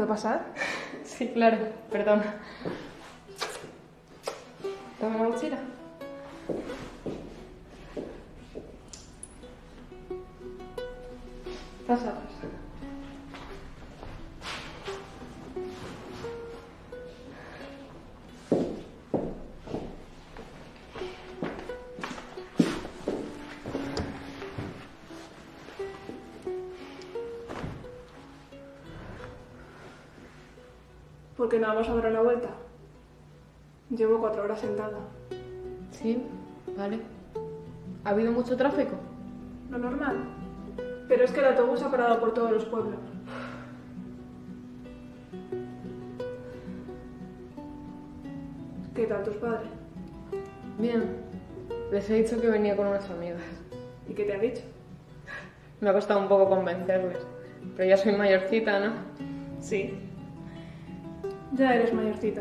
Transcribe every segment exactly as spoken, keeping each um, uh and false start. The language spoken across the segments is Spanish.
pasar? Sí, claro, perdón. Dame la mochila. Pasa, pasa. ¿Por qué no vamos a dar una vuelta? Llevo cuatro horas sentada. Sí, vale. ¿Ha habido mucho tráfico? Lo normal. Pero es que el autobús ha parado por todos los pueblos. ¿Qué tal tus padres? Bien. Les he dicho que venía con unas amigas. ¿Y qué te han dicho? Me ha costado un poco convencerles. Pero ya soy mayorcita, ¿no? Sí. Ya eres mayorcita.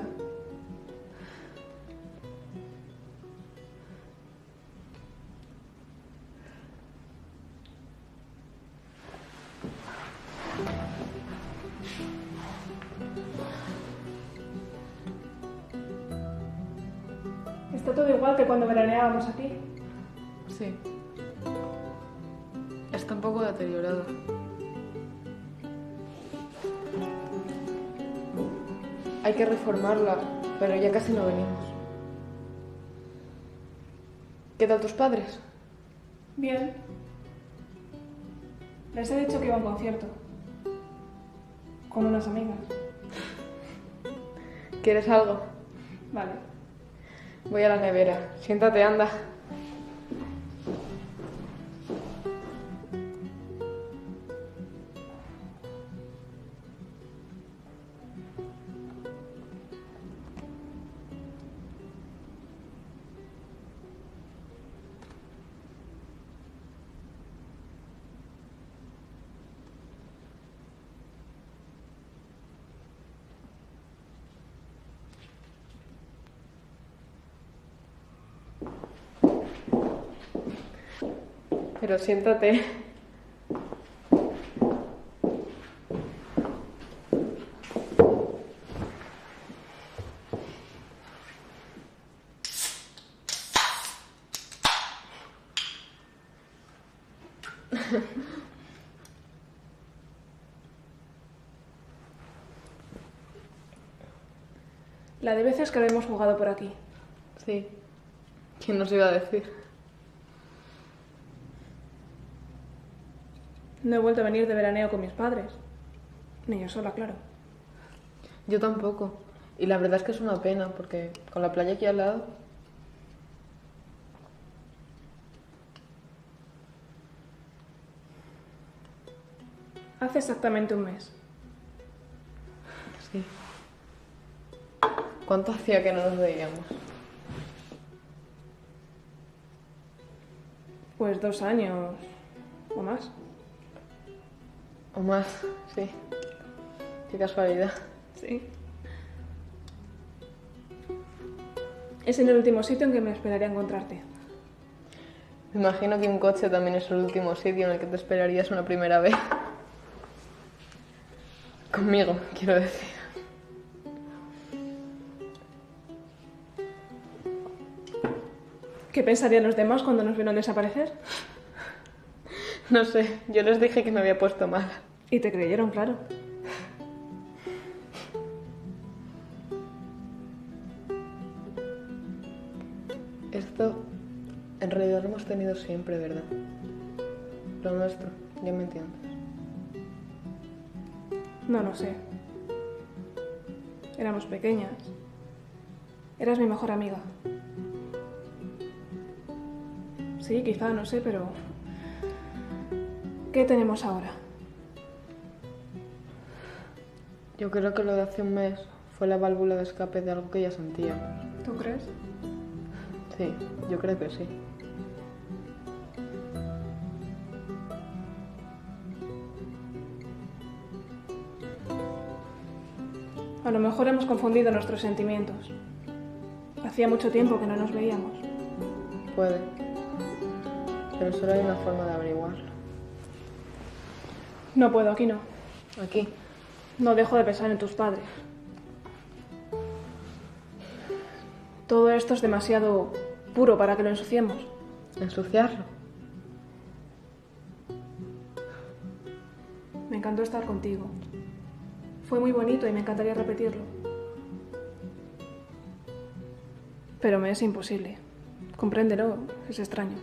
Está todo igual que cuando veraneábamos aquí. Sí. Está un poco deteriorado. Hay que reformarla, pero ya casi no venimos. ¿Qué tal tus padres? Bien. Les he dicho que iba a un concierto. Con unas amigas. ¿Quieres algo? Vale. Voy a la nevera. Siéntate, anda. Pero siéntate. La de veces que lo hemos jugado por aquí. Sí. ¿Quién nos iba a decir? No he vuelto a venir de veraneo con mis padres. Ni yo sola, claro. Yo tampoco. Y la verdad es que es una pena, porque con la playa aquí al lado... Hace exactamente un mes. Sí. ¿Cuánto hacía que no nos veíamos? Pues dos años o más. O más, sí. Qué casualidad. Sí. Es en el último sitio en que me esperaría encontrarte. Me imagino que un coche también es el último sitio en el que te esperarías una primera vez. Conmigo, quiero decir. ¿Qué pensarían los demás cuando nos vieron desaparecer? No sé, yo les dije que me había puesto mal. Y te creyeron, claro. Esto, en realidad lo hemos tenido siempre, ¿verdad? Lo nuestro, ya me entiendes. No lo sé. Éramos pequeñas. Eras mi mejor amiga. Sí, quizá, no sé, pero... ¿qué tenemos ahora? Yo creo que lo de hace un mes fue la válvula de escape de algo que ya sentíamos. ¿Tú crees? Sí, yo creo que sí. A lo mejor hemos confundido nuestros sentimientos. Hacía mucho tiempo que no nos veíamos. Puede. Pero solo hay una forma de averiguarlo. No puedo, aquí no. Aquí. No dejo de pensar en tus padres. Todo esto es demasiado puro para que lo ensuciemos. ¿Ensuciarlo? Me encantó estar contigo. Fue muy bonito y me encantaría repetirlo. Pero me es imposible. Compréndelo, es extraño.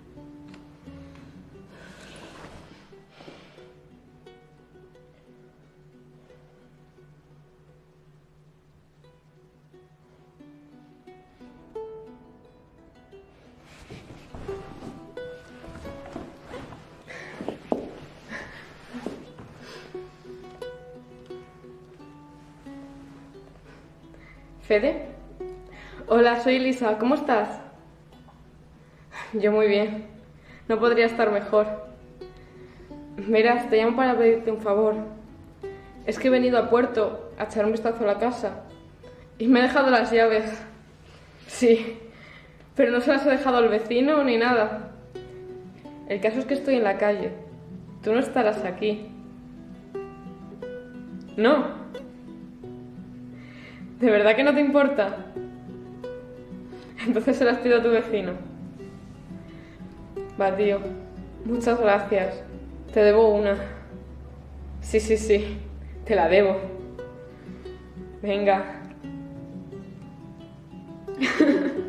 ¿Fede? Hola, soy Lisa, ¿cómo estás? Yo muy bien, no podría estar mejor. Verás, te llamo para pedirte un favor. Es que he venido a Puerto a echar un vistazo a la casa y me he dejado las llaves. Sí, pero no se las he dejado al vecino ni nada. El caso es que estoy en la calle. Tú no estarás aquí. No. ¿De verdad que no te importa? Entonces se las pido a tu vecino. Va, tío. Muchas gracias. Te debo una. Sí, sí, sí. Te la debo. Venga.